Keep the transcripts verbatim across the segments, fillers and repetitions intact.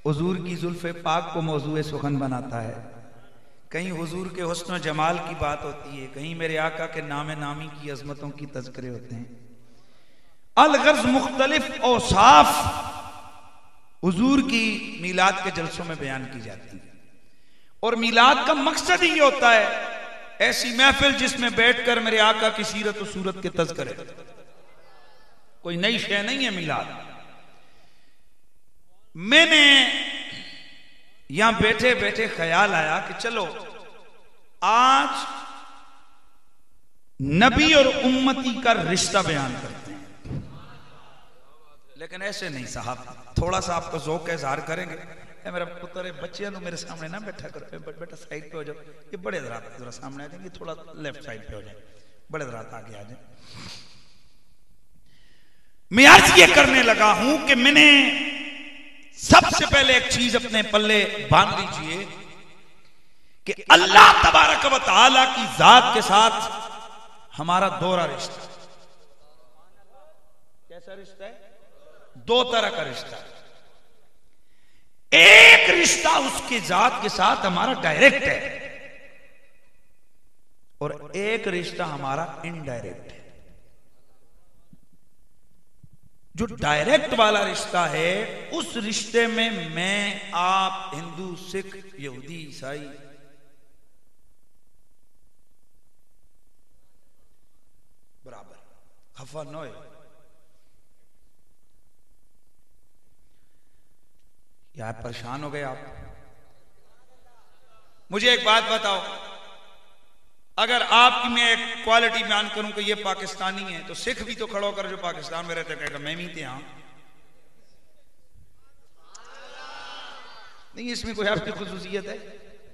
हुजूर की जुल्फ़े पाक को मौजूए सुखन बनाता है, कहीं हुजूर के हुस्न जमाल की बात होती है, कहीं मेरे आका के नामे नामी की अजमतों की तज़किरे होते हैं। अलगर्ज मुख्तलिफ औसाफ हुजूर की मीलाद के जलसों में बयान की जाती है। और मीलाद का मकसद ही होता है ऐसी महफिल जिसमें बैठकर मेरे आका की सीरत और सूरत के तज़किरे, कोई नई शय नहीं है मीलाद। मैंने यहां बैठे बैठे ख्याल आया कि चलो आज नबी और उम्मती का रिश्ता बयान करते हैं, लेकिन ऐसे नहीं साहब, थोड़ा सा आपको ज़ौक़ का इज़हार करेंगे। ए मेरा पुत्र है, बच्चे मेरे सामने ना बैठा करो, बेटा साइड पे हो जाओ, ये बड़े हज़रात जरा सामने आ जाएंगे, थोड़ा लेफ्ट साइड पे हो जाए, बड़े हज़रात आगे आ जाए। मैं अर्ज ये करने लगा हूं कि मैंने सबसे पहले एक चीज अपने पल्ले बांध लीजिए कि अल्लाह तबारक व तआला की जात के साथ हमारा दोहरा रिश्ता। कैसा रिश्ता है? दो तरह का रिश्ता है। एक रिश्ता उसके जात के साथ हमारा डायरेक्ट है और एक रिश्ता हमारा इनडायरेक्ट है। जो डायरेक्ट वाला रिश्ता है उस रिश्ते में मैं, आप, हिंदू, सिख, यहूदी, ईसाई, बराबर, खफा न होए। यार परेशान हो गए आप? मुझे एक बात बताओ, अगर आपकी मैं एक क्वालिटी बयान करूं कि ये पाकिस्तानी है, तो सिख भी तो खड़ा होकर जो पाकिस्तान में रहते कहेगा मैं भी थे। यहां नहीं, इसमें कोई आपकी खुसूसियत है?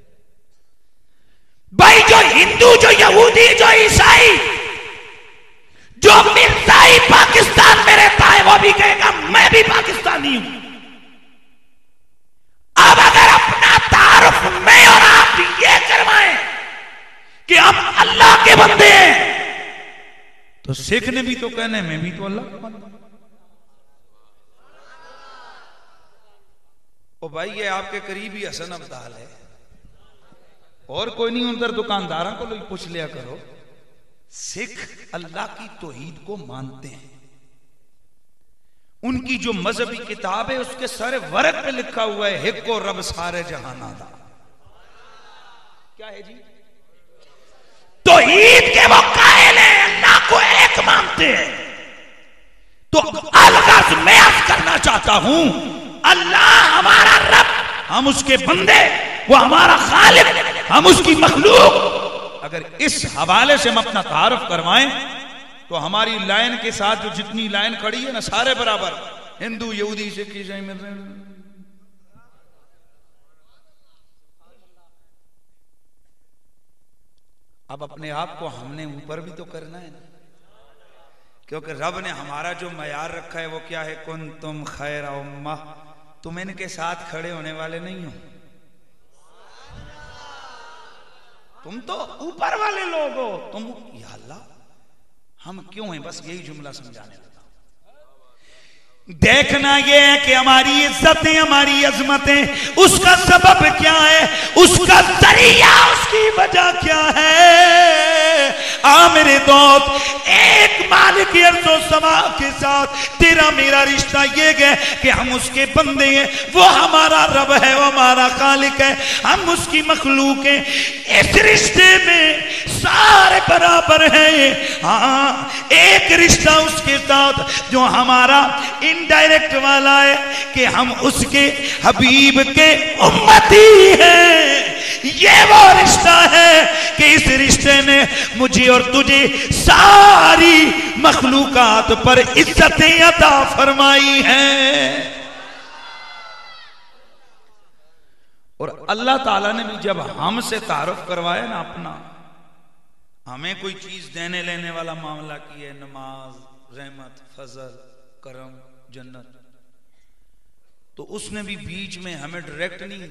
भाई जो हिंदू, जो यहूदी, जो ईसाई, जो मिर्जाई पाकिस्तान में रहता है वो भी कहेगा मैं भी पाकिस्तानी हूं। अब अगर अपना तारुफ मैं और आप ये करवाएं कि हम अल्लाह के बंदे हैं, तो सिख ने भी तो कहना है मैं भी तो अल्लाह का बंदा। ओ भाई ये आपके करीबी हसन अब्दाल है और कोई नहीं, उधर दुकानदारों को लोग पूछ लिया करो। सिख अल्लाह की तौहीद को मानते हैं, उनकी जो मजहबी किताब है उसके सारे वर्क पे लिखा हुआ है हिक्को रब सारे जहाना दा। क्या है जी? तौहीद के वो कायल हैं, अल्लाह को एक मानते हैं। तो अलगज़ मैं अर्ज करना चाहता हूं, अल्लाह हमारा रब, हम उसके बंदे, वो हमारा खालिक, हम उसकी मखलूक। अगर इस हवाले से हम अपना तारुफ करवाएं तो हमारी लाइन के साथ जो जितनी लाइन खड़ी है ना, सारे बराबर, हिंदू, यहूदी, सिख, ईसाई में। अब अपने आप को हमने ऊपर भी तो करना है, क्योंकि रब ने हमारा जो मयार रखा है वो क्या है? कुन तुम खैर उम्मा, तुम इनके साथ खड़े होने वाले नहीं हो, तुम तो ऊपर वाले लोग हो। तुम, या अल्लाह हम क्यों हैं? बस यही जुमला समझाने लगा। देखना यह है कि हमारी इज्जतें, हमारी अजमतें, उसका सबब क्या है, उसका जरिया, उसकी वजह क्या है। आ मेरे दोस्त, एक मालिक अर्ज़ो समा के साथ तेरा मेरा रिश्ता ये है कि हम उसके बंदे हैं, वो हमारा रब है, वो हमारा खालिक है, हम उसकी मखलूक हैं। इस रिश्ते में सारे बराबर हैं। हाँ, एक रिश्ता उसके साथ जो हमारा इनडायरेक्ट वाला है कि हम उसके हबीब के उम्मती हैं। ये वो रिश्ता है कि इस रिश्ते ने मुझे और तुझे सारी मखलूकात पर इज्जतें अता फरमाई हैं। और अल्लाह ताला ने भी जब हमसे तारुफ करवाया ना अपना, हमें कोई चीज देने लेने वाला मामला की है, नमाज, रहमत, फजल, करम, जन्नत, तो उसने भी बीच में हमें डायरेक्ट नहीं,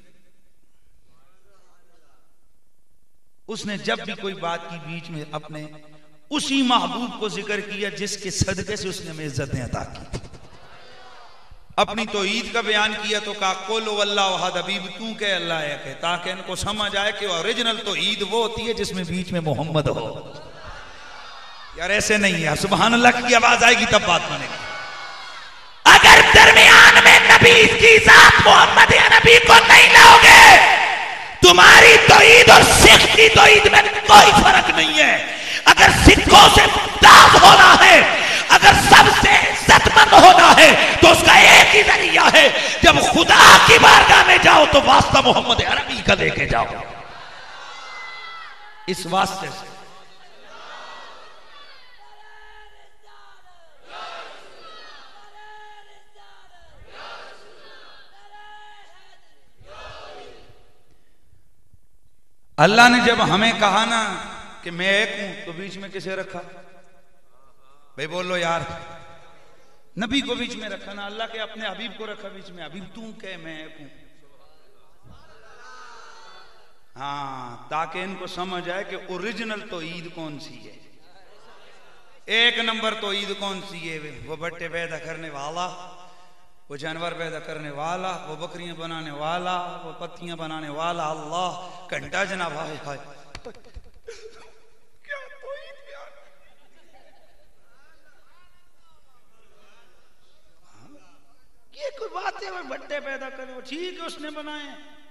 उसने जब भी कोई बात की बीच में अपने उसी महबूब को जिक्र किया जिसके सदके से उसने हमें इज्जतें अता की। अपनी तो ईद का बयान किया तो कहा कुल अल्लाह अहद, हबीब तू कह अल्लाह है, ताकि इनको समझ आए कि ओरिजिनल तो ईद वो होती है जिसमें बीच में मोहम्मद हो। यार ऐसे नहीं है, सुभान अल्लाह की आवाज आएगी तब बात बनेगी। अगर दरमियान में नबी की जात मोहम्मद या नबी को नहीं लाओगे, तुम्हारी तो ईद और सिख की तो ईद में कोई फर्क नहीं है। अगर सिखों से मुमताज होना है, अगर सबसे इज्जतमंद होना है, तो उसका एक ही जरिया है, जब खुदा की बारगाह में जाओ तो वास्ता मोहम्मद अरबी का लेके जाओ। इस वास्ते से अल्लाह ने जब हमें कहा ना कि मैं एक हूं, तो बीच में किसे रखा भाई? बोलो यार। नबी को बीच में रखा ना, अल्लाह के अपने हबीब को रखा बीच में। हबीब तू कह मैं एक हूं, हाँ, ताकि इनको समझ आए कि ओरिजिनल तो ईद कौन सी है, एक नंबर तो ईद कौन सी है। वो बट्टे पैदा करने वाला, वो जानवर पैदा करने वाला, वो बकरियां बनाने वाला, वो पत्तियां बनाने वाला अल्लाह। घंटा जनाब, हाय हाय क्या तो ईद प्यार। ये कोई बात है? वो बट्टे पैदा करे, वो ठीक है, उसने बनाए,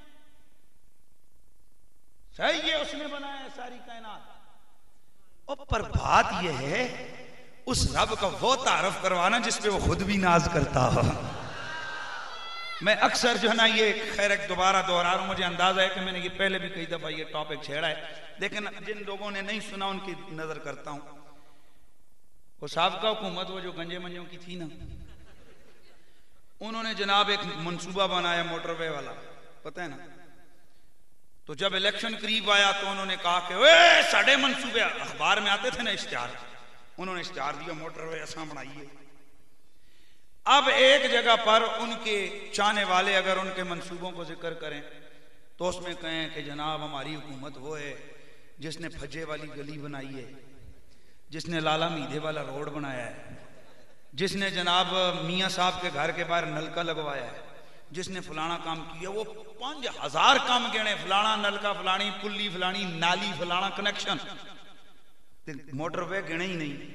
सही है, उसने बनाया सारी कायनात। और पर बात यह है उस रब का वो तारफ करवाना जिसपे वो खुद भी नाज करता हो। मैं अक्सर जो है ना, ये खैर एक दोबारा दोहरा रहा हूं, मुझे अंदाजा है कि मैंने ये पहले भी कई दफा ये टॉपिक छेड़ा है, लेकिन जिन लोगों ने नहीं सुना उनकी नजर करता हूं। वो साबका हुकूमत, वो जो गंजे मंजों की थी ना, उन्होंने जनाब एक मंसूबा बनाया मोटरवे वाला, पता है ना। तो जब इलेक्शन करीब आया तो उन्होंने कहा कि ओए साढ़े मंसूबे, अखबार में आते थे ना इश्तिहार, उन्होंने इश्तिहार दिया मोटरवे ऐसा बनाइए। अब एक जगह पर उनके चाहने वाले अगर उनके मंसूबों को जिक्र करें तो उसमें कहें कि जनाब हमारी हुकूमत वो है जिसने फज्जे वाली गली बनाई है, जिसने लाला मीधे वाला रोड बनाया है, जिसने जनाब मियाँ साहब के घर के बाहर नलका लगवाया है, जिसने फलाना काम किया। वो पांच हजार काम गिने, फलाना नलका, फलानी पुल्ली, फलानी नाली, फलाना कनेक्शन, मोटरवे गिने ही नहीं।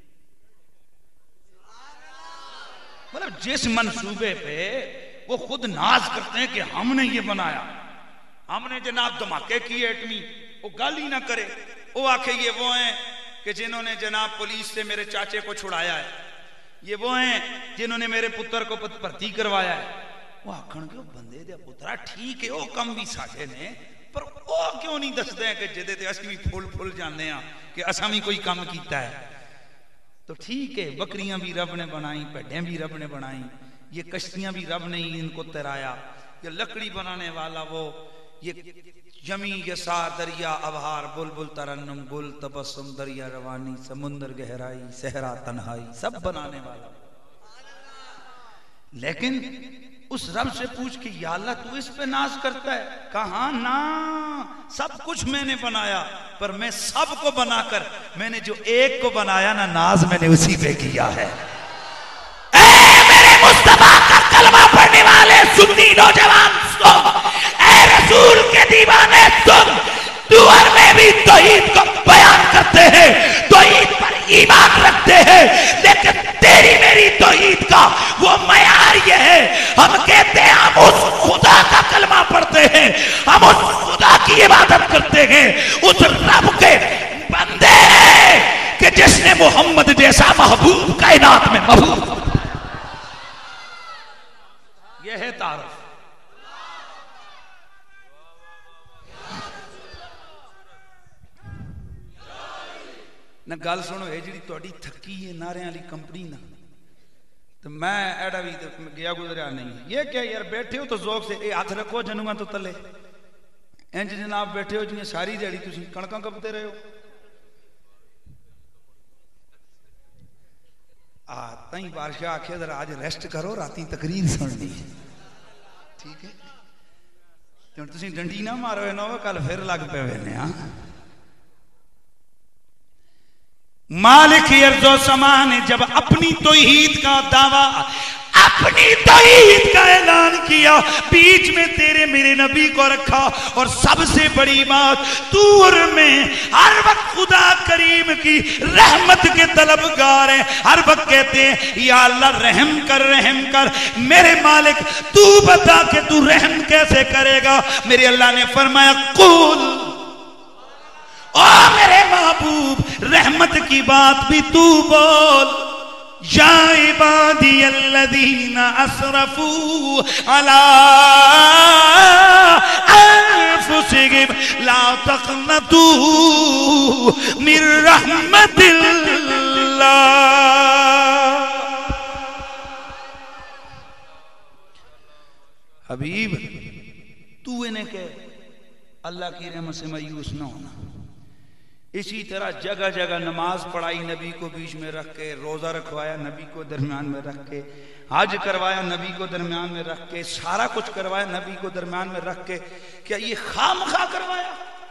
मतलब जिस मंसूबे पे वो खुद नाज करते हैं कि हमने ये बनाया, हमने जनाब धमाके किए एटमी, वो गाली ना करे, वो आखे ये वो हैं कि जिन्होंने जनाब पुलिस से मेरे चाचे को छुड़ाया है, ये वो हैं जिन्होंने मेरे पुत्र को भर्ती करवाया है। वो आखण के बंदे दे पुत्रा ठीक है, वो कम भी साझे ने, पर वो क्यों नहीं दसते हैं कि जिदे ते असीं भी फुल फुल जाने हैं कि असां भी कोई काम कीता है। तो ठीक है, बकरियां भी रब ने बनाई, भेड़ें भी रब ने बनाई, ये कश्तियां भी रब ने ही इनको तैराया, ये लकड़ी बनाने वाला वो, ये जमी यसा दरिया अबहार, बुलबुल तरन्नुम, गुल तबस्सुम, दरिया रवानी, समुंदर गहराई, सहरा तन्हाई, सब बनाने वाला। लेकिन उस रब से पूछ के या अल्लाह तू इस पे नाज करता है? कहा ना, सब कुछ मैंने बनाया, पर मैं सबको बनाकर मैंने जो एक को बनाया ना, नाज मैंने उसी पे किया है। ए मेरे मुस्तफा का कलमा पढ़ने वाले सुन्नी नौजवान सुन, ए रसूल के दीवाने सुन, दुआर में भी तौहीद को बयान करते हैं, तौहीद पर ईमान रखते हैं, लेकिन तेरी मेरी तौहीद का वो मयार ये है, हम कहते हैं हम उस खुदा का कलमा पढ़ते हैं, हम उस खुदा की इबादत करते हैं, उस रब के बंदे हैं कि जिसने मोहम्मद जैसा महबूब कायनात में महबूब। यह है तारुफ। ना गल सुनो, है जी थोड़ी थकी है नारे वाली कंपनी ना, तो मैं एडा भी तो गया गुजरा नहीं। ये क्या यार, बैठे हो तो जोक से हाथ रखो जनुआ तो तले, इंज जनाब बैठे हो जिन्हें सारी दिहाड़ी तुम कणकां कपते रहे हो। आ तई बादशाह आखे जरा आज रेस्ट करो, राती तकरीर सुननी है, ठीक है। तो तुम डंडी ना मारो ना, कल फिर लग पे वेने। हाँ मालिक अर्ज़ो समा ने जब अपनी तौहीद का दावा अपनी तौहीद का ऐलान किया, बीच में तेरे मेरे नबी को रखा। और सबसे बड़ी बात, तूर में हर वक्त खुदा करीम की रहमत के तलबगार हैं, हर वक्त कहते हैं या अल्लाह रहम कर, रहम कर। मेरे मालिक तू बता के तू रहम कैसे करेगा? मेरे अल्लाह ने फरमाया कुल, ओ मेरे महबूब रहमत की बात भी तू बोल। या इबादी अल्लज़ीना असरफू अला अनफुसिहिम ला तक़नतू मिन रहमतिल्लाह। हबीब तू इन्हें कह अल्लाह की रहमत से मायूस ना होना। इसी तरह जगह जगह नमाज पढ़ाई नबी को बीच में रख के, रोजा रखवाया नबी को दरमियान में रख के, हज करवाया नबी को दरमियान में रख के, सारा कुछ करवाया नबी को दरमियान में रख के। क्या ये खामखा करवाया?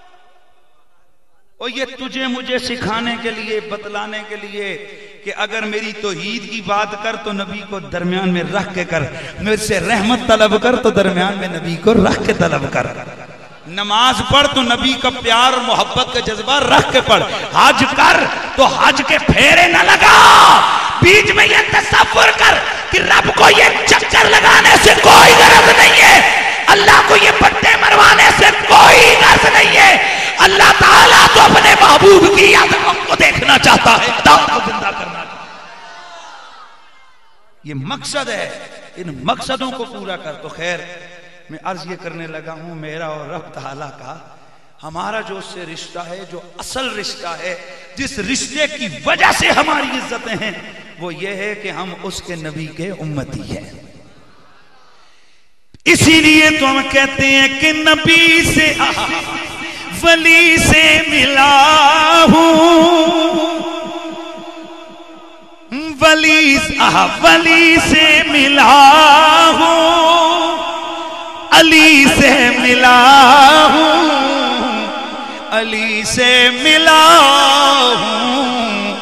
और ये तुझे मुझे सिखाने के लिए, बतलाने के लिए कि अगर मेरी तौहीद की बात कर तो नबी को दरमियान में रख के कर, मुझसे रहमत तलब कर तो दरमियान में नबी को रख के तलब कर। नमाज पढ़ तो नबी का प्यार और मोहब्बत का जज्बा रख के पढ़। हज कर तो हज के फेरे न लगा, बीच में ये तसव्वुर कर कि रब को ये चक्कर लगाने से कोई गरज नहीं है, अल्लाह को ये पट्टे मरवाने से कोई गरज नहीं है। अल्लाह ताला तो अपने महबूब की अज़मत को देखना चाहता है, अदालत को जिंदा करना चाहता है। ये मकसद है, इन मकसदों को पूरा कर। तो खैर मैं अर्ज ये करने लगा हूं, मेरा और रब ताला का हमारा जो उससे रिश्ता है, जो असल रिश्ता है, जिस रिश्ते की वजह से हमारी इज्जतें हैं, वो ये है कि हम उसके नबी के उम्मती हैं। इसीलिए तो हम कहते हैं कि नबी से वली से मिला हूं, वली वली से मिला हूं, अली से मिला हूं, अली से मिला हूं।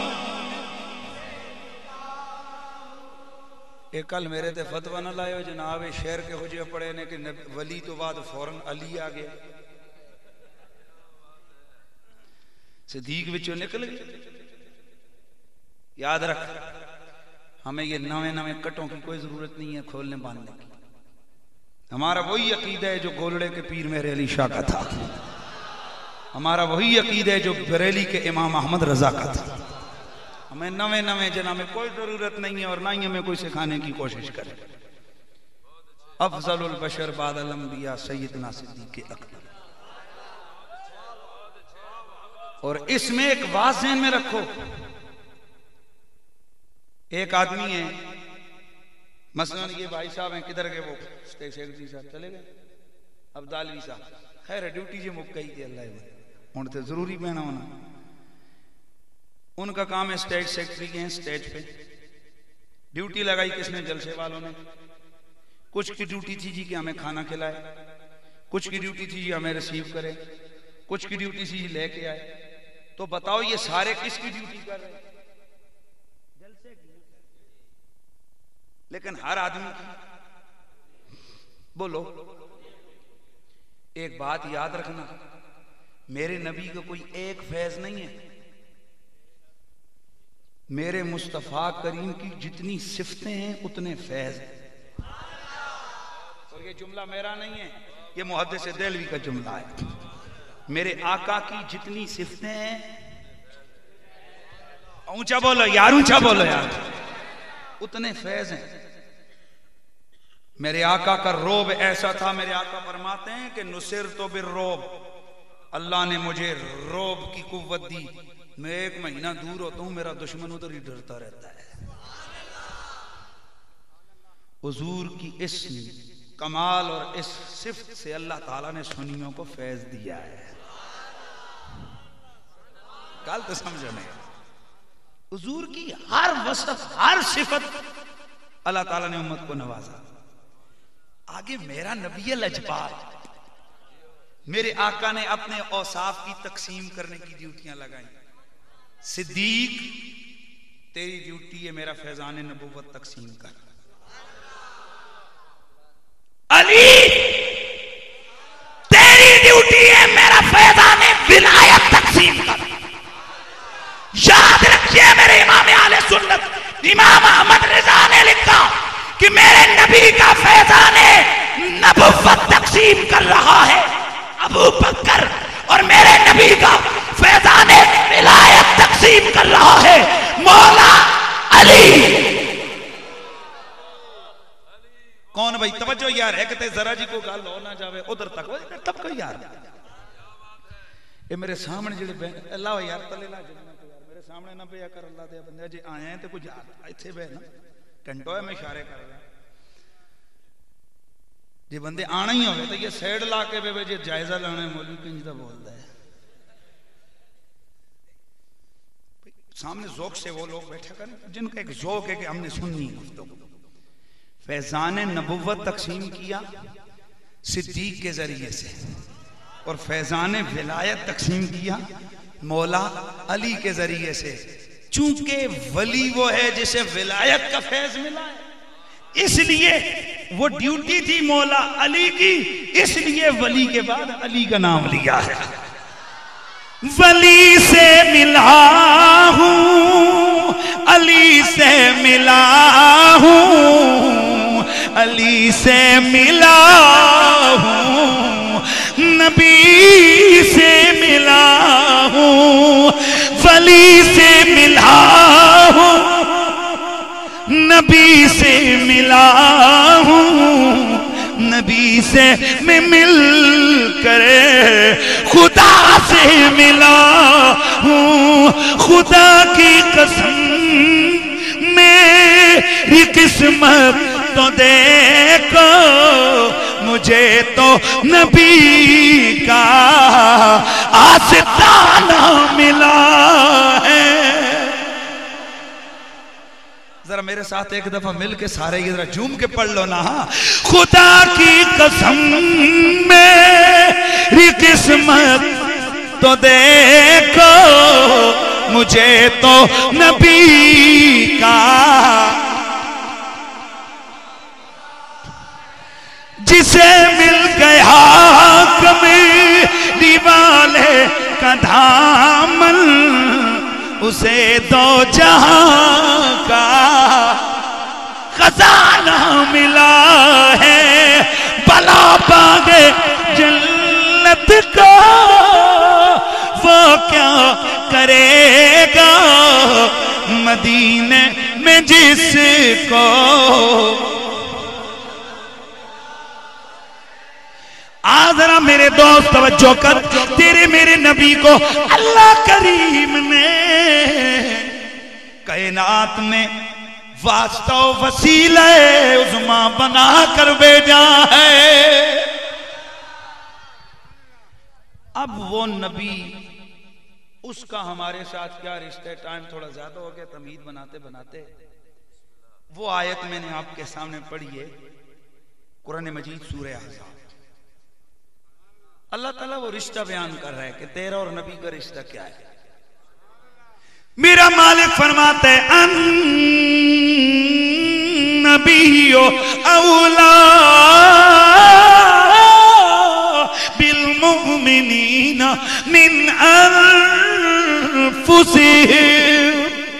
एक कल मेरे ते फतवा न लायो जनाब शेर के हो जे पड़े ने कि वली तो बाद फौरन अली आ गया, सिद्दीक विचों निकल गए। याद रख, हमें ये नवे नवे कटों की कोई जरूरत नहीं है खोलने बांधने की। हमारा वही अकीदा है जो गोलड़े के पीर मेरे अली शाह का था, हमारा वही अकीदा है जो बरेली के इमाम अहमद रजा का था। हमें नवे नवे जना में कोई जरूरत नहीं है और ना ही हमें कोई सिखाने की कोशिश करे। अफजलुल बशर बादल अंबिया सैयदना सिद्दीक अकबर। और इसमें एक बात ज़हन में रखो, एक आदमी है, मसलन ये भाई साहब हैं, किधर गए वो सेक्रेटरी साहब चले गए, अब्दालवी साहब, खैर ड्यूटी जो मुक गई थी अल्लाह हूं तो जरूरी बहना होना। उनका काम है स्टेज सेक्रेटरी के हैं, स्टेज पे ड्यूटी लगाई किसने? जलसे वालों ने। कुछ की ड्यूटी थी जी कि हमें खाना खिलाए, कुछ की ड्यूटी थी जी हमें रिसीव करे, कुछ की ड्यूटी थी जी लेके आए। तो बताओ ये सारे किसकी ड्यूटी कर रहे हैं? जलसे की। लेकिन हर आदमी की। बोलो, एक बात याद रखना, मेरे नबी का कोई एक फैज नहीं है, मेरे मुस्तफा करीम की जितनी सिफतें हैं उतने फैज हैं। और ये जुमला मेरा नहीं है, ये मुहद्दिस देलवी का जुमला है। मेरे आका की जितनी सिफतें हैं, ऊंचा बोलो यार, ऊंचा बोलो यार, उतने फैज हैं। मेरे आका का रोब ऐसा था, मेरे आका फरमाते हैं कि नुसिर तो बिर रोब, अल्लाह ने मुझे रोब की कुव्वत दी। मैं एक महीना दूर होता हूं, मेरा दुश्मन उधर ही डरता रहता है। हुजूर की इस कमाल और इस सिफ्त से अल्लाह ताला ने सुन्नियों को फैज दिया है। गल तो समझो नहीं, हुजूर की हर वसफ हर सिफत अल्लाह ताला ने उम्मत को नवाजा। आगे मेरा नबी लजपाल, मेरे आका ने अपने औसाफ की तकसीम करने की ड्यूटियां लगाई। सिद्दीक तेरी ड्यूटी है मेरा फैजान नबुव्वत तकसीम कर। अली तेरी ड्यूटी है मेरा फैजाने विलायत तकसीम कर। याद रखिए मेरे इमाम आले सुन्नत इमाम अहमद रिजा ने लिखा कि मेरे नबी का फैजाने नबुव्वत तकसीम कर रहा है अबू बकर, और मेरे नबी का फैजाने विलायत तकसीम कर रहा है मौला अली। कौन भाई तवज्जो यार है कहते जरा जी को गाल हो ना जावे उधर तक वो तब कोई यार ये मेरे सामने जेडे अल्लाह यार तले ला यार मेरे सामने ना पिया कर अल्लाह दे बंदे जे आए हैं ते कुछ यार इथे बे ना घंटो है मैं इशारे कर रहा जे बंदे आना ही होवे तो ये साइड ला के बे जे जायजा लेना मौलवी किंज दा बोलदा है। सामने ज़ौक़ से वो लोग बैठे करें जिनका एक ज़ौक़ है कि हमने सुननी गुफ्तगू। फैजान नबुव्वत तकसीम किया सिद्दीक के जरिए से और फैजान विलायत तकसीम किया मौला अली के जरिए से। चूंकि वली वो है जिसे विलायत का फैज मिला है इसलिए वो ड्यूटी थी मौला अली की, इसलिए वली के बाद अली का नाम लिया है। वली से मिला हूं अली से मिला हूं अली से मिला हूं नबी से मिला हूं वली से मिला हूं नबी से मिला हूं नबी से मैं मिल कर खुदा से मिला हूँ। खुदा की कसम मेरी किस्मत तो देखो मुझे तो नबी का आस्ताना मिला है। जरा मेरे साथ एक दफा मिलके सारे ये जरा झूम के पढ़ लो ना। खुदा की कसम मेरी किस्मत तो देखो मुझे तो नबी का जिसे मिल गया कमली वाले का दामन उसे दो जहां का खजाना मिला है। बला पागे जन्नत का वो क्या करेगा मदीने में जिसको आजरा मेरे दोस्त तवज्जो कर। तेरे मेरे नबी को अल्लाह करीम ने कायनात में वास्ता वसीला उज़्मा बना कर भेजा है। अब वो नबी उसका हमारे साथ क्या रिश्ते, टाइम थोड़ा ज्यादा हो गया तमीद बनाते बनाते। वो आयत मैंने आपके सामने पढ़ी है कुरान मजीद सूरह अहज़ाब। अल्लाह ताला वो रिश्ता बयान कर रहा है कि तेरा और नबी का रिश्ता क्या है। मेरा मालिक फरमाते अन नबियो औला बिल मुमिनीना मिन अनफुसिहिम।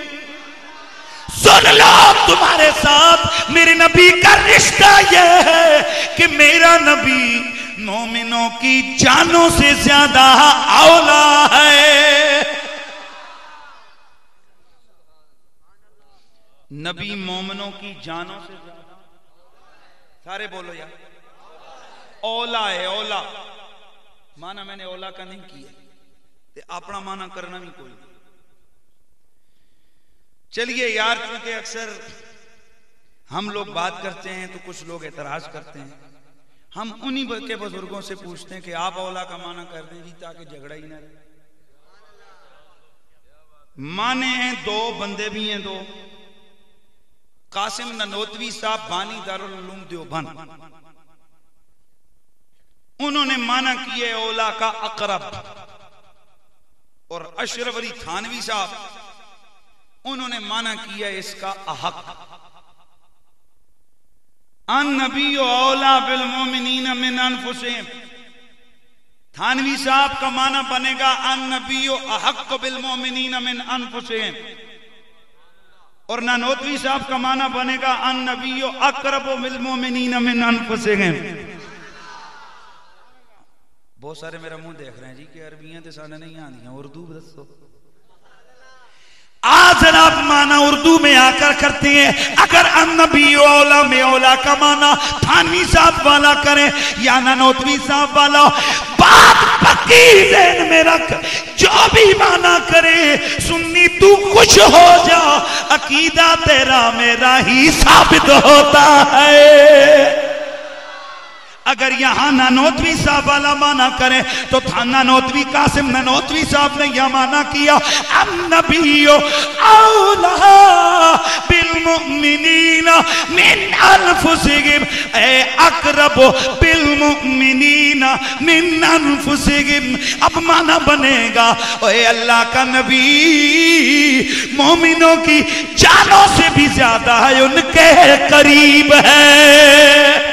सुन लो तुम्हारे साथ मेरे नबी का रिश्ता यह है कि मेरा नबी मोमिनों की जानों से ज्यादा औला है। नबी मोमिनों की जानों से ज्यादा, सारे बोलो यार, औला है। औला माना मैंने औला का नहीं किया, अपना माना करना भी कोई। चलिए यार, क्योंकि अक्सर हम लोग बात करते हैं तो कुछ लोग एतराज करते हैं। हम उन्हीं के बुजुर्गों से पूछते हैं कि आप औला का माना कर दें जी ताकि झगड़ा ही ना रहे। माने हैं दो, बंदे भी हैं दो। कासिम ननोतवी साहब बानी दारुल उलूम देवबंद, उन्होंने माना किए औला का अकरब, और अशरफ अली थानवी साहब उन्होंने माना किया इसका अहक। अन नबी औला बिल मोमिनीन मिन अनफुसिहिम। थानवी साहब का माना बनेगा अन नबी अहक्क बिल मोमिनीन मिन अनफुसिहिम, और नानोतवी साहब का माना बनेगा अन नबी अक़रब बिल मोमिनीन मिन अनफुसिहिम। बहुत सारे मेरा मुंह देख रहे हैं जी कि अरबियां तो साने नहीं आती, उर्दू दसो। आज आप माना उर्दू में आकर करते हैं। अगर अन्नबी औला में औला का माना थानवी साहब वाला करें या नानोतवी साहब वाला, बात पक्की ज़हन में रख, जो भी माना करे सुन्नी तू कुछ हो जा, अकीदा तेरा मेरा ही साबित होता है। अगर यहां नानोतवी साहब वाला माना करें तो था नानोतवी कासिम नानोतवी साहब ने यह माना किया अन्नबियो औला बिल मुमिनीन मिन अनफुसिहिम, ए अक़रब बिल मुमिनीन मिन अनफुसिहिम। अब माना बनेगा ओए अल्लाह का नबी मोमिनों की जानों से भी ज्यादा है, उनके करीब है।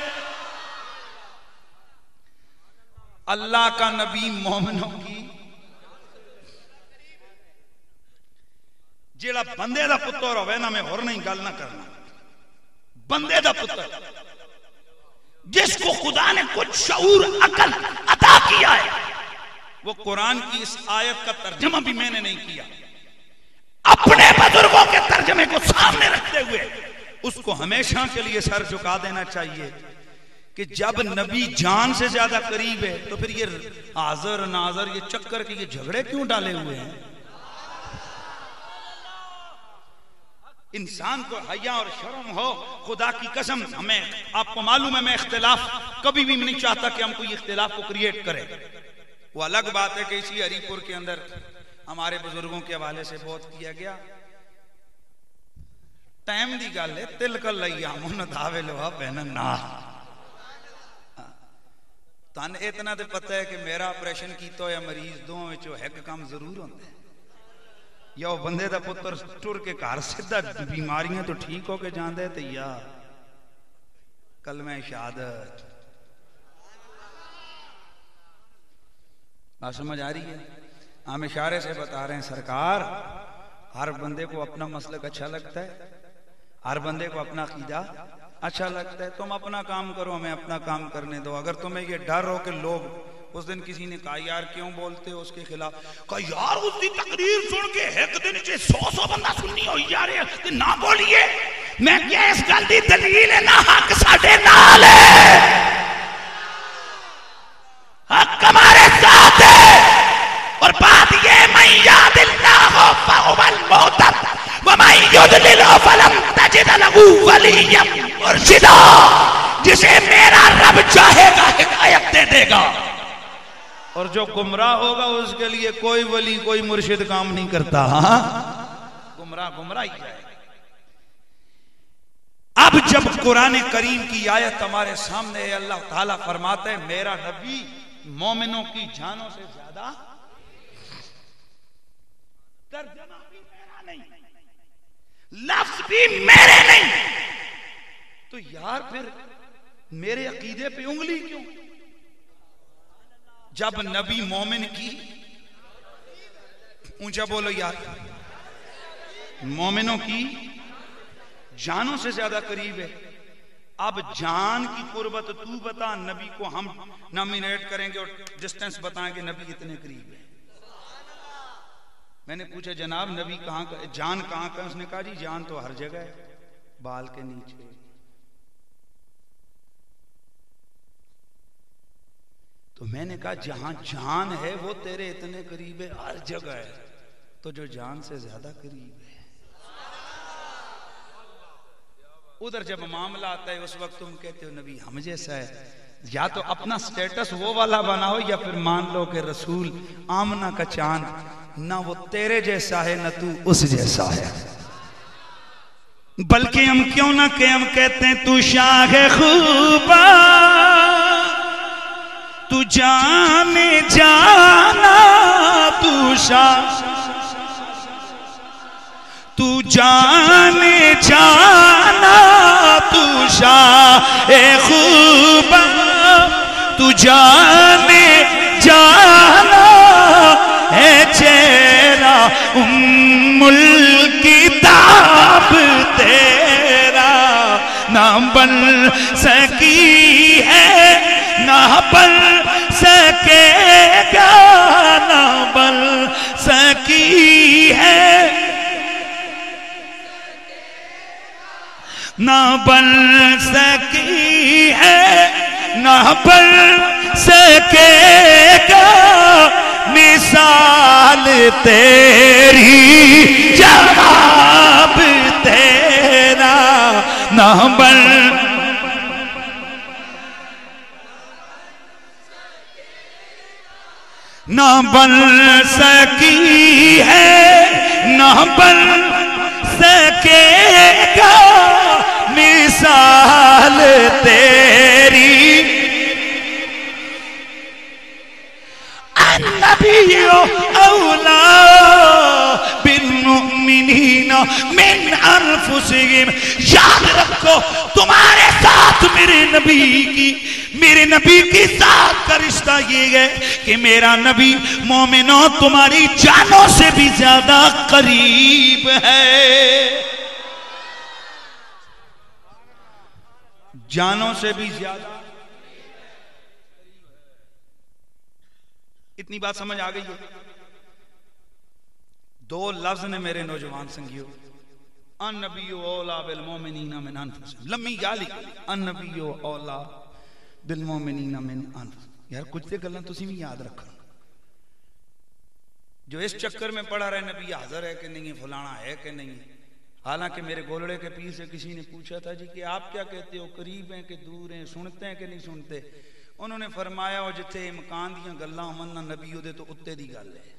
अल्लाह का नबी मोमिनों की, जेड़ा बंदे दा पुत्र होवे ना, मैं होर नहीं गल ना करना, बंदे दा पुत्र जिसको खुदा ने कुछ शऊर अकल अता किया है, वो कुरान की इस आयत का तर्जमा भी मैंने नहीं किया, अपने बुजुर्गों के तर्जमे को सामने रखते हुए उसको हमेशा के लिए सर झुका देना चाहिए कि जब नबी जान से ज्यादा करीब है तो फिर ये हाजर नाजर ये चक्कर के ये झगड़े क्यों डाले हुए हैं। इंसान को हया और शर्म हो, खुदा की कसम। हमें आपको मालूम है मैं इख्तिलाफ कभी भी नहीं चाहता कि हम कोई इख्तिलाफ को क्रिएट करें। वो अलग बात है कि इसी हरीपुर के अंदर हमारे बुजुर्गों के हवाले से बहुत किया गया। टाइम दी गल है, तिल कर लिया मुन धावे लोहा पहन ना। तन इतना तो पता है कि मेरा ऑपरेशन किया या मरीज दोवां विचों एक काम जरूर होता है, या वो बंदे दा पुत्र टुर के घर सीधा बीमारियां तो ठीक होके जांदा है, तो या कलमे शहादत। बात समझ आ रही है? हम इशारे से बता रहे हैं सरकार, हर बंदे को अपना मसलक अच्छा लगता है, हर बंदे को अपना अकीदा अच्छा लगता है। तुम अपना काम करो, हमें अपना काम करने दो। अगर तुम्हें ये डर हो कि लोग, उस दिन किसी ने कहा यार क्यों बोलते हो उसके खिलाफ, कहा यार उसकी तकरीर सुन के एक दिन च सौ सौ बंदा सुननी हो यार ते ना बोलिए। मैं क्या इस गल दी दलील है ना, हक साडे नाल है, हक हमारे साथ है। और बात ये मैं यादिल्लाहु फहुवल मुहतद व मैं युदलिलु फलम तजिद लहू वलिय्यन मुर्शिदा। जिसे मेरा रब चाहेगा हिदायत दे देगा, और जो गुमराह होगा उसके लिए कोई वली कोई मुर्शिद काम नहीं करता। हाँ, गुमराह गुमराह ही है। अब जब कुरान करीम की आयत हमारे सामने है, अल्लाह ताला फरमाते हैं मेरा नबी मोमिनों की जानों से ज्यादा, तर्जुमा भी मेरा नहीं, लफ्ज भी मेरे नहीं, तो यार फिर मेरे अकीदे पे उंगली क्यों? जब नबी मोमिन की, ऊंचा बोलो यार, मोमिनों की जानों से ज्यादा करीब है। अब जान की कुर्बत तू बता, नबी को हम नॉमिनेट करेंगे और डिस्टेंस बताएंगे नबी कितने करीब है। मैंने पूछा जनाब नबी कहां का, जान कहां का? उसने कहा जी जान तो हर जगह है, बाल के नीचे। तो मैंने कहा जहां जान है वो तेरे इतने करीब है, हर जगह है, तो जो जान से ज्यादा करीब है, उधर जब मामला आता है उस वक्त तुम कहते हो नबी हम जैसा है। या तो अपना स्टेटस वो वाला बनाओ, या फिर मान लो कि रसूल आमना का चांद ना वो तेरे जैसा है ना तू उस जैसा है। बल्कि हम क्यों ना कहें, हम कहते हैं तू शाह खूबा, तू जाने जाना, तू शाह, तू जाने जाना, तू शाह ए खूबा तू जाने जाना है चेहरा उम्मुल किताब तेरा ना बन सकी है ना बन सकेगा ना बन सकी है ना बन सकी है ना बन सकेगा मिसाल तेरी जवाब तेरा ना बन ना बन सकी है ना बन सकेगा मिसाल तेरी अन्नबियो औला बिल मुमिनीना मिन अनफुसिहिम। याद रखो तुम्हारे साथ मेरे नबी की मेरे नबी की साथ का रिश्ता ये है कि मेरा नबी मोमिनो तुम्हारी जानों से भी ज्यादा करीब है। जानों से भी ज्यादा। इतनी बात समझ आ गई है? दो लफ्ज ने मेरे नौजवान संगियों, अन नबियो औला बिल मोमिनीना मिन अनफुसिहिम। लम्मी गाली अन नबियो औला बिल मोमिनीना मिन अनफुसिहिम। यार कुछ तो गल्लां तुसीं भी याद रखो। जो इस चक्कर में पड़ा रहे नबी हाजिर है कि नहीं है, फलाना है कि नहीं। हालांकि मेरे गोलड़े के पीर से किसी ने पूछा था जी कि आप क्या कहते हो, करीब हैं कि दूर हैं, सुनते हैं कि नहीं सुनते। उन्होंने फरमाया वो जिथे मकान दियां गल्लां होवन ना नबी उहदे तो उत्ते दी गल है।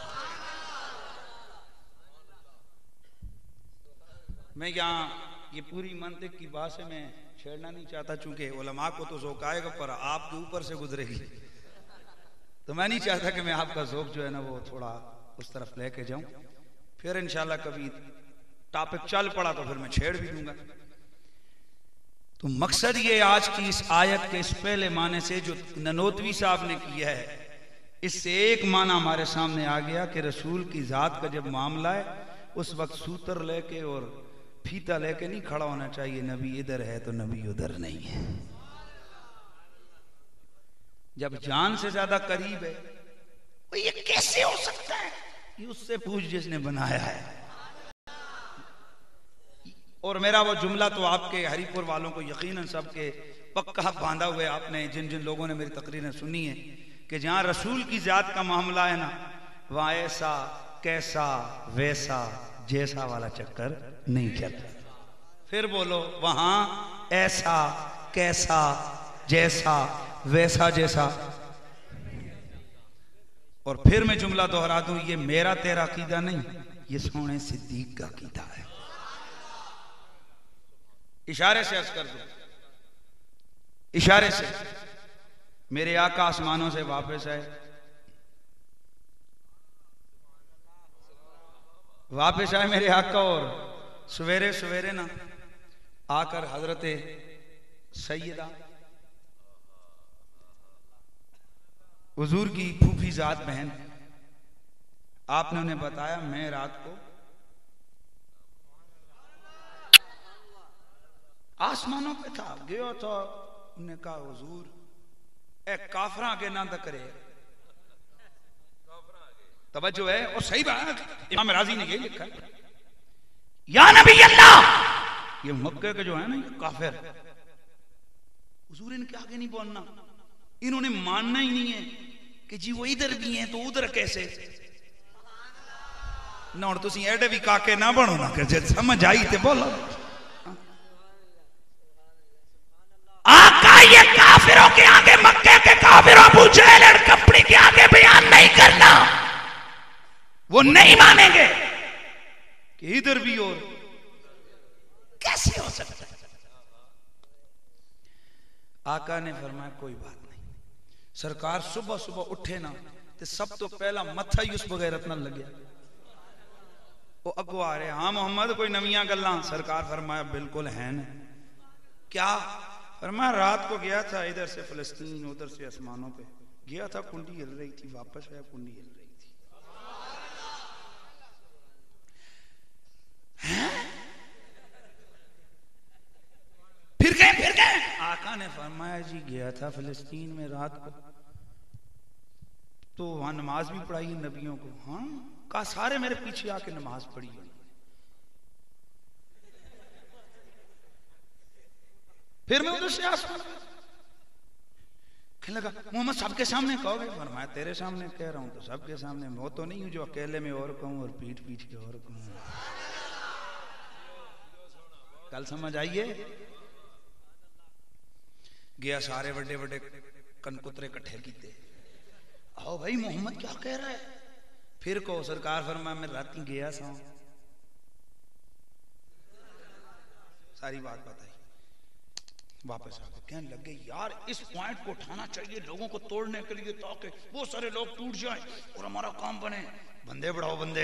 मैं यहाँ ये पूरी मंतिक की बात से मैं छेड़ना नहीं चाहता, चूंकि उलमा को तो ज़ौक़ आएगा पर आपके ऊपर से गुजरेगी, तो मैं नहीं चाहता कि मैं आपका ज़ौक़ जो है ना वो थोड़ा उस तरफ लेके जाऊं। फिर इंशाल्लाह कभी टॉपिक चल पड़ा तो फिर मैं छेड़ भी दूंगा। तो मकसद ये आज की इस आयत के इस पहले माने से जो ननोतवी साहब ने किया है, इससे एक माना हमारे सामने आ गया कि रसूल की जात का जब मामला है उस वक्त सूत्र लेके और फीता लेके नहीं खड़ा होना चाहिए, नबी इधर है तो नबी उधर नहीं है। जब जान से ज्यादा करीब है वो ये कैसे हो सकता है, ये उससे पूछ जिसने बनाया है। और मेरा वो जुमला तो आपके हरिपुर वालों को यकीनन सबके पक्का बांधा हुए, आपने जिन जिन लोगों ने मेरी तकरीरें सुनी है कि जहां रसूल की जात का मामला है ना, वहां ऐसा कैसा वैसा जैसा वाला चक्कर नहीं चलता। फिर बोलो, वहां ऐसा कैसा जैसा वैसा जैसा। और फिर मैं जुमला दोहरा दूं, ये मेरा तेरा अकीदा नहीं, ये सोने सिद्दीक का अकीदा है। इशारे से अर्ज कर दो, इशारे से मेरे आका आसमानों से वापस आए, वापस आए मेरे आका, और सवेरे सवेरे ना आकर हजरत सैयदा हुजूर की फूफी जात बहन, आपने उन्हें बताया मैं रात को आसमानों पे था, गयो तो उन्हें कहा हुजूर ए काफरा के ना करे। तवज्जो है और सही बात, इमाम राजी ने ये लिखा है, या नबी अल्लाह, ये मक्के के जो है ना ये काफिर, हुजूर इनके आगे नहीं बोलना, इन्होंने मानना ही नहीं है कि जी वो इधर भी हैं तो उधर कैसे ना। और तुसी एडे भी काके ना बनो ना कि समझ आई ते बोलो। आका ये काफिरों के आगे, मक्के के काफिरों, अबू जहल और कंपनी के आगे बयान नहीं करना, वो नहीं मानेंगे कि इधर भी और कैसे हो सकता है। आका ने फरमाया कोई बात नहीं। सरकार सुबह सुबह उठे ना तो सब तो पहला मत्था ही उस बगैरत न लगे, वो अगो आ रहे, हाँ मोहम्मद कोई नवियां गल्लां। सरकार फरमाया बिल्कुल है न। क्या? फरमाया रात को गया था इधर से फिलिस्तीन उधर से आसमानों पे गया था, कुंडी हिल रही थी, वापस आया कुंडी हिल रही थी। हैं? फिर गए फिर गए आका ने फरमाया जी गया था फिलिस्तीन में रात को, तो वहां नमाज भी पढ़ाई नबियों को। हाँ कहा सारे मेरे पीछे आके नमाज पढ़ी। फिर मैं उधर से आसमान कहने लगा मोहम्मद सबके सामने कहोगे? फरमाया तेरे सामने कह रहा हूं तो सबके सामने, वो तो नहीं हूं जो अकेले में और कहूं और पीठ पीठ के और कहूं। कल समझ आइए। गया सारे बड़े बड़े कनकुतरे इकट्ठे किए, आओ भाई मोहम्मद क्या कह रहा है? फिर को सरकार फरमाया मैं राती गया सा, सारी बात बताई। वापस आ गए, कहने लगे यार इस पॉइंट को उठाना चाहिए लोगों को तोड़ने के लिए ताकि वो सारे लोग टूट जाएं और हमारा काम बने। बंदे बढ़ाओ बंदे,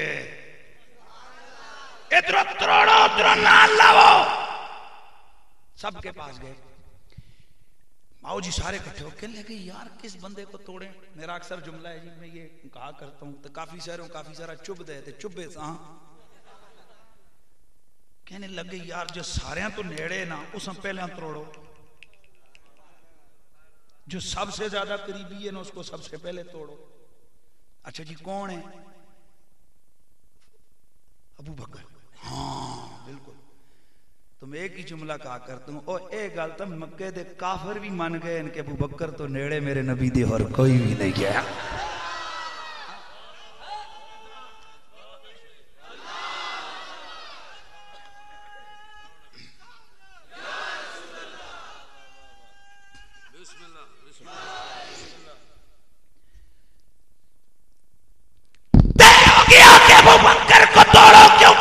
इधर तोड़ो उधर ना लाओ। सबके पास गए, माओ जी सारे इकट्ठे हो, कहने लगे यार किस बंदे को तोड़े? मेरा अक्सर जुमला है जी, मैं ये कहा करता हूं तो काफी सारों काफी सारा चुभ दे थे चुभे सा। कहने लगे यार जो सारे तो नेड़े ना उस पहले तोड़ो, जो सबसे ज्यादा करीबी है ना उसको सबसे पहले तोड़ो। अच्छा जी कौन है? अबू बकर। हाँ बिल्कुल। तुम एक ही जुमला कहा करता हूं और एक गल तो मक्के दे काफिर भी मान गए इनके अबू बकर तो नेड़े मेरे नबी दे और कोई भी नहीं गया। अबू बकर को तोड़ो क्यों